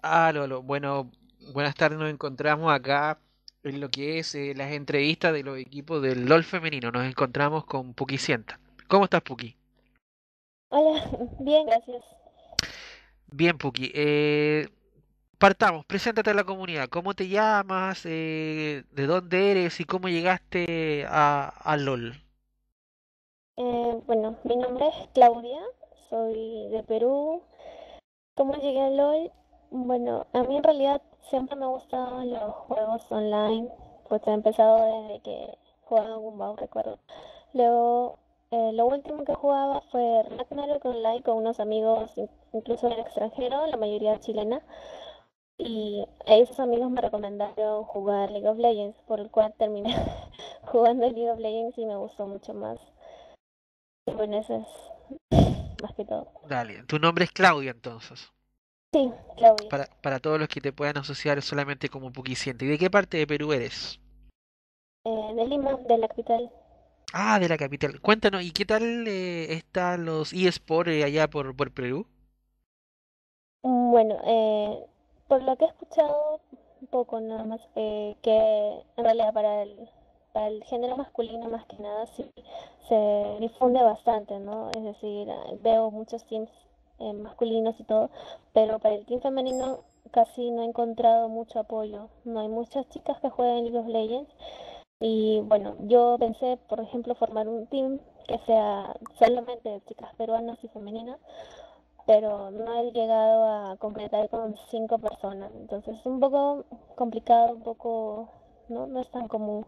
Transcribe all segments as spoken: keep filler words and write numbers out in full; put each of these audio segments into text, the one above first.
Aló, aló. Bueno, buenas tardes. Nos encontramos acá en lo que es eh, las entrevistas de los equipos del LOL femenino. Nos encontramos con Puki Sienta. ¿Cómo estás, Puki? Hola, bien, gracias. Bien, Puki. Eh, partamos. Preséntate a la comunidad. ¿Cómo te llamas? Eh, ¿de dónde eres? ¿Y cómo llegaste a, al LOL? Eh, bueno, mi nombre es Claudia, soy de Perú. ¿Cómo llegué a LOL? Bueno, a mí en realidad siempre me han gustado los juegos online, pues he empezado desde que jugaba Gumball, recuerdo. Luego, eh, lo último que jugaba fue Ragnarok Online con unos amigos, in- incluso del extranjero, la mayoría chilena. Y esos amigos me recomendaron jugar League of Legends, por el cual terminé jugando League of Legends y me gustó mucho más. Y bueno, eso es más que todo. Dale. Tu nombre es Claudia, entonces. Sí, Claudia. Para, para todos los que te puedan asociar solamente como Puki Sienta. ¿Y de qué parte de Perú eres? Eh, de Lima, de la capital. Ah, de la capital. Cuéntanos, ¿y qué tal eh, están los eSports eh, allá por, por Perú? Mm, Bueno, eh, por lo que he escuchado, un poco nada más, eh, que en realidad para el, para el género masculino más que nada sí se difunde bastante, ¿no? Es decir, eh, veo muchos teams eh, masculinos y todo, pero para el team femenino casi no he encontrado mucho apoyo. No hay muchas chicas que jueguen League of Legends. Y bueno, yo pensé, por ejemplo, formar un team que sea solamente de chicas peruanas y femeninas, pero no he llegado a completar con cinco personas. Entonces es un poco complicado, un poco, ¿no? No es tan común.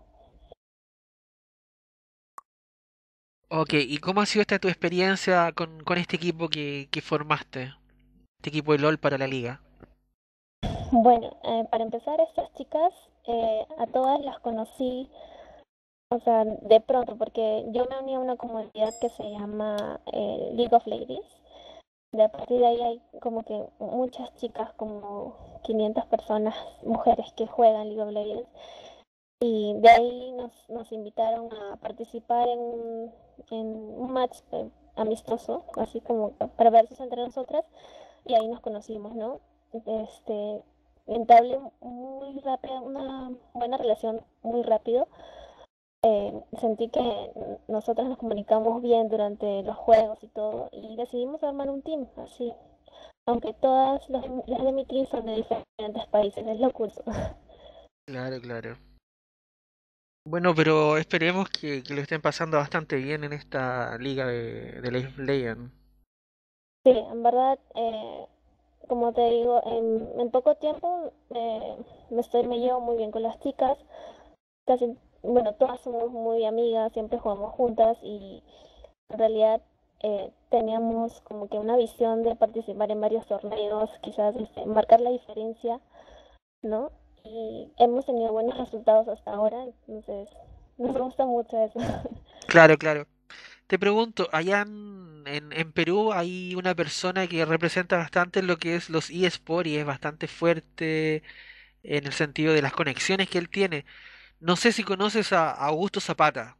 Ok, ¿y cómo ha sido esta tu experiencia con, con este equipo que, que formaste? Este equipo de LOL para la liga. Bueno, eh, para empezar, estas chicas, eh, a todas las conocí, o sea, de pronto, porque yo me uní a una comunidad que se llama eh, League of Ladies. De a partir de ahí hay como que muchas chicas, como quinientas personas, mujeres que juegan League of Legends. Y de ahí nos, nos invitaron a participar en, un- en un match eh, amistoso, así como para versus entre nosotras. Y ahí nos conocimos, ¿no? Este, entablé muy rápido, una buena relación muy rápido. Eh, sentí que nosotras nos comunicamos bien durante los juegos y todo. Y decidimos armar un team, así. Aunque todas las, las de mi team son de diferentes países, es lo curioso. Claro, claro. Bueno, pero esperemos que, que lo estén pasando bastante bien en esta liga de, de League of Legends. Sí, en verdad, eh, como te digo, en, en poco tiempo eh, me estoy, me llevo muy bien con las chicas. Casi, bueno, todas somos muy amigas, siempre jugamos juntas y en realidad eh, teníamos como que una visión de participar en varios torneos, quizás este, marcar la diferencia, ¿no? Y hemos tenido buenos resultados hasta ahora, entonces nos gusta mucho eso. Claro, claro. Te pregunto, allá en, en, en Perú hay una persona que representa bastante lo que es los eSports y es bastante fuerte en el sentido de las conexiones que él tiene. No sé si conoces a Augusto Zapata.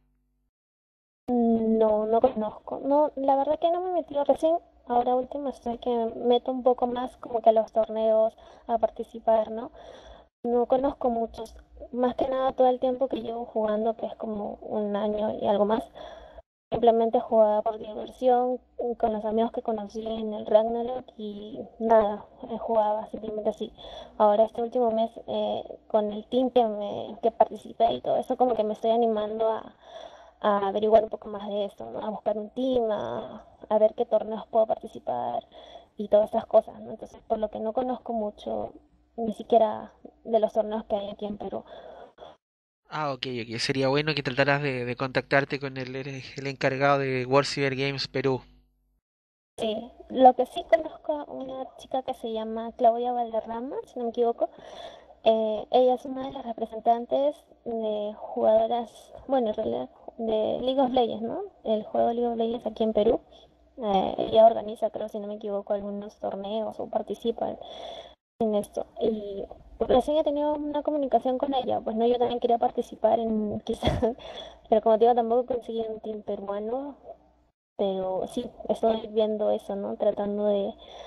No, no conozco. No, la verdad que no me he metido recién. Ahora último estoy que me meto un poco más como que a los torneos a participar, ¿no? No conozco muchos. Más que nada todo el tiempo que llevo jugando, que es como un año y algo más. Simplemente jugaba por diversión con los amigos que conocí en el Ragnarok y nada, eh, jugaba simplemente así. Ahora este último mes eh, con el team que, me, que participé y todo eso como que me estoy animando a, a averiguar un poco más de esto, ¿no? A buscar un team, a, a ver qué torneos puedo participar y todas esas cosas, ¿no? Entonces, por lo que no conozco mucho, ni siquiera de los torneos que hay aquí en Perú. Ah, ok, ok. Sería bueno que trataras de, de contactarte con el, el el encargado de World Cyber Games Perú. Sí, lo que sí conozco a una chica que se llama Claudia Valderrama, si no me equivoco. Eh, ella es una de las representantes de jugadoras, bueno, en realidad de League of Legends, ¿no? El juego League of Legends aquí en Perú. Eh, ella organiza, creo, si no me equivoco, algunos torneos o participa en esto. Y recién he tenido una comunicación con ella, pues no, yo también quería participar en quizás, pero como te digo, tampoco conseguí un team peruano, pero sí, estoy viendo eso, ¿no? Tratando de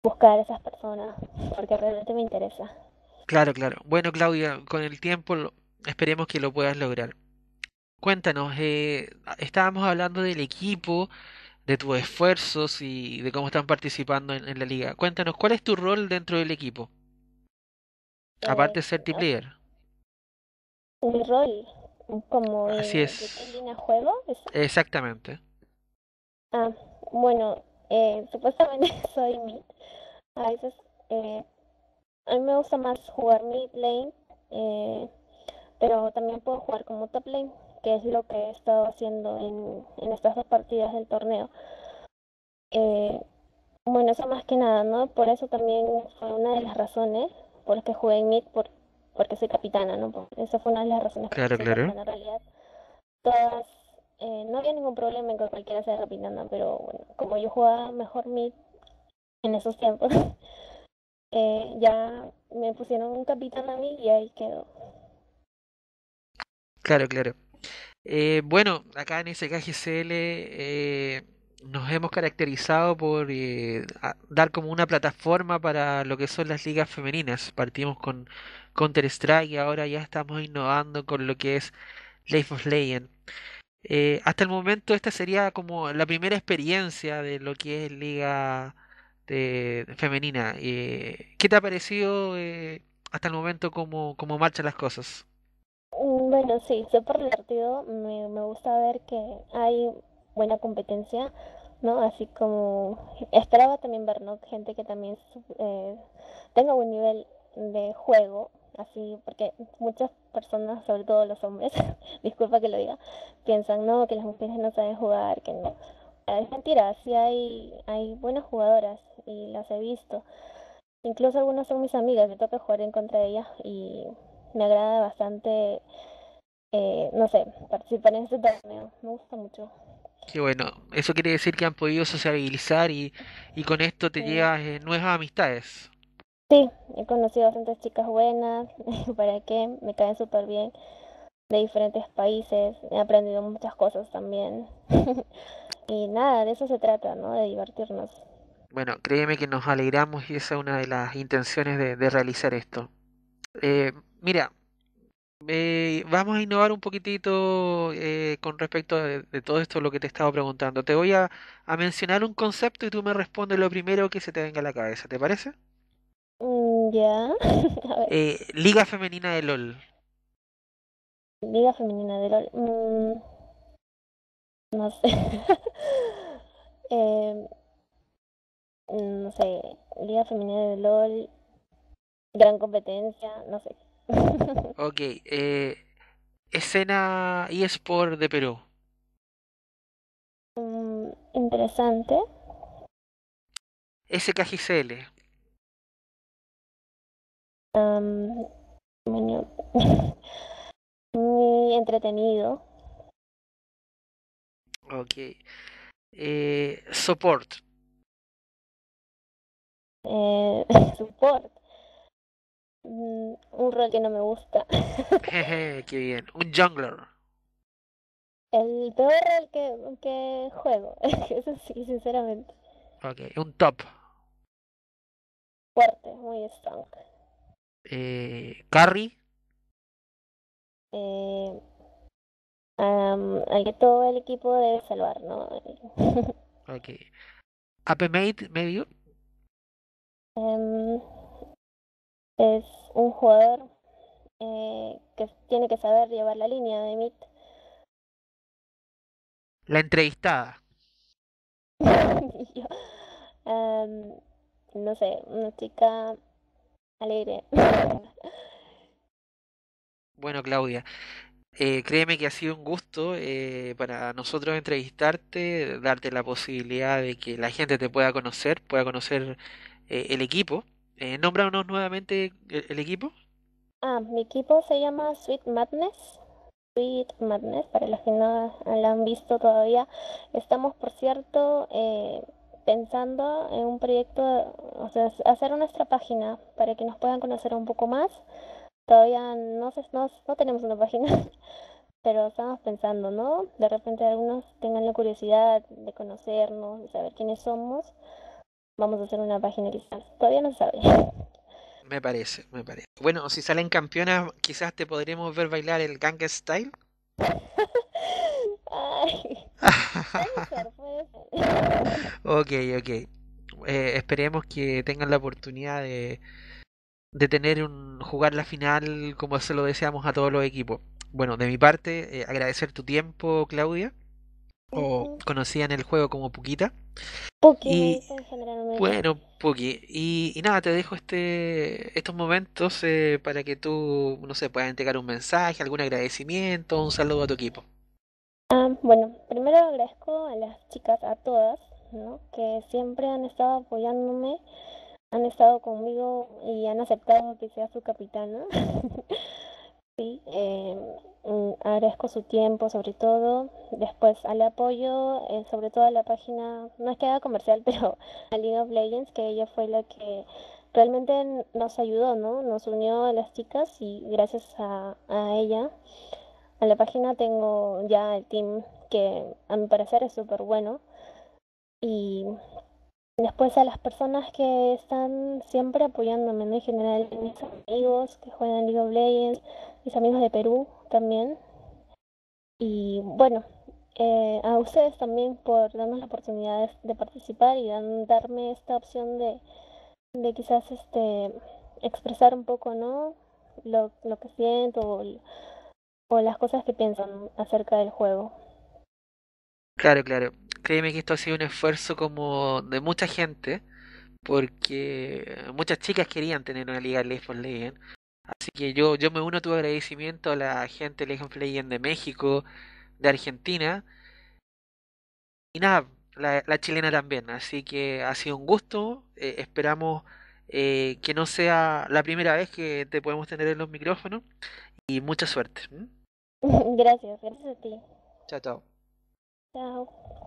buscar a esas personas, porque realmente me interesa. Claro, claro. Bueno, Claudia, con el tiempo lo- esperemos que lo puedas lograr. Cuéntanos, eh, estábamos hablando del equipo, de tus esfuerzos y de cómo están participando en, en la liga. Cuéntanos, ¿cuál es tu rol dentro del equipo? Eh, Aparte de ser team ah, leader. Mi rol, como Así en de qué es, línea juego, eso. exactamente. Ah, bueno, eh, supuestamente soy mid. A veces eh, a mí me gusta más jugar mid lane, eh, pero también puedo jugar como top lane, que es lo que he estado haciendo en, en estas dos partidas del torneo. Eh, bueno, eso más que nada, ¿no? Por eso también fue una de las razones por las que jugué en mid, por, porque soy capitana, ¿no? Por- esa fue una de las razones por las que Claro, soy claro. capitana en realidad. Todas, eh, no había ningún problema en que cualquiera sea capitana, pero bueno, como yo jugaba mejor mid en esos tiempos, eh, ya me pusieron un capitán a mí y ahí quedó. Claro, claro. Eh, bueno, acá en S K G C L eh, nos hemos caracterizado por eh, a- dar como una plataforma para lo que son las ligas femeninas. Partimos con Counter-Strike y ahora ya estamos innovando con lo que es League of Legends. Eh, hasta el momento esta sería como la primera experiencia de lo que es liga de, femenina. Eh, ¿qué te ha parecido eh, hasta el momento cómo, cómo marchan las cosas? Mm, Bueno, sí, súper divertido. Me, me gusta ver que hay buena competencia, ¿no? Así como esperaba también ver, ¿no? Gente que también su- eh, tenga buen nivel de juego, así, porque muchas personas, sobre todo los hombres, disculpa que lo diga, piensan, no, que las mujeres no saben jugar, que no. Ah, es mentira, sí hay, hay buenas jugadoras y las he visto. Incluso algunas son mis amigas, me toca jugar en contra de ellas y me agrada bastante, eh, no sé, participar en este torneo. Me gusta mucho. Que bueno, eso quiere decir que han podido sociabilizar y, y con esto te Sí, llevas eh, nuevas amistades. sí, he conocido bastantes chicas buenas, ¿para qué? Me caen súper bien, de diferentes países, he aprendido muchas cosas también. Y nada, de eso se trata, ¿no? De divertirnos. Bueno, créeme que nos alegramos y esa es una de las intenciones de, de realizar esto. Eh, mira, eh, vamos a innovar un poquitito eh, con respecto de, de todo esto lo que te he estado preguntando. Te voy a, a mencionar un concepto y tú me respondes lo primero que se te venga a la cabeza, ¿te parece? Mm, ya, a ver, Eh, Liga Femenina de LOL. Liga Femenina de LOL. Mm, no sé. Eh, no sé, Liga Femenina de LOL, gran competencia, no sé. Ok, eh, escena eSport de Perú. Mm, interesante. S K G C L. Am, bueno, muy entretenido. Ok. Eh, support. Eh, support. Mm, un rol que no me gusta. Jeje, qué bien. Un jungler. El peor rol que, que juego. Eso sí, sinceramente. Ok. Un top. Fuerte, muy strong. Eh, carry. Eh, am, al que todo el equipo debe salvar, ¿no? Ok. A P mate medio. Em, es un jugador eh, que tiene que saber llevar la línea de mid. La entrevistada. Y yo, am, no sé, una chica alegre. Bueno, Claudia, eh, créeme que ha sido un gusto eh, para nosotros entrevistarte, darte la posibilidad de que la gente te pueda conocer, pueda conocer eh, el equipo. Eh, nómbranos nuevamente el, el equipo. Ah, mi equipo se llama Sweet Madness. Sweet Madness, para los que no la han visto todavía. Estamos, por cierto, eh, pensando en un proyecto, o sea, hacer nuestra página para que nos puedan conocer un poco más. Todavía no, sé, no, no tenemos una página, pero estamos pensando, ¿no? De repente algunos tengan la curiosidad de conocernos, de saber quiénes somos. vamos a hacer una página quizás. Todavía no se sabe. Me parece, me parece. Bueno, si salen campeonas, quizás te podremos ver bailar el Gangnam Style. Ay, puede ser, puede ser. Ok, ok. Eh, esperemos que tengan la oportunidad de, de tener un jugar la final como se lo deseamos a todos los equipos. Bueno, de mi parte, eh, agradecer tu tiempo, Claudia, o Ujú. conocida en el juego como Puquita. Puki me Y dicen generalmente. bueno, Puki, y, y nada, te dejo este estos momentos eh, para que tú, no sé, puedas entregar un mensaje, algún agradecimiento, un saludo a tu equipo. Ah, bueno, primero agradezco a las chicas, a todas, ¿no? Que siempre han estado apoyándome, han estado conmigo y han aceptado que sea su capitana. Sí, eh, mm, agradezco su tiempo sobre todo, después al apoyo, eh, sobre todo a la página, no es que haga comercial, pero a League of Legends, que ella fue la que realmente n- nos ayudó, ¿no? Nos unió a las chicas y gracias a, a ella, a la página tengo ya el team que a mi parecer es súper bueno. Y después a las personas que están siempre apoyándome, ¿no? En general, mis amigos que juegan League of Legends, mis amigos de Perú también. Y bueno, eh, a ustedes también por darnos la oportunidad de, de participar y dan- darme esta opción de, de quizás este expresar un poco, ¿no? Lo, lo que siento o, o las cosas que piensan acerca del juego. Claro, claro. Créeme que esto ha sido un esfuerzo como de mucha gente, porque muchas chicas querían tener una liga de League of Legends. Así que yo, yo me uno a tu agradecimiento a la gente de League of Legends de México, de Argentina, y nada, la, la chilena también. Así que ha sido un gusto. Eh, esperamos eh, que no sea la primera vez que te podemos tener en los micrófonos y mucha suerte. ¿M? Gracias, gracias a ti. Chao, chao. Chao.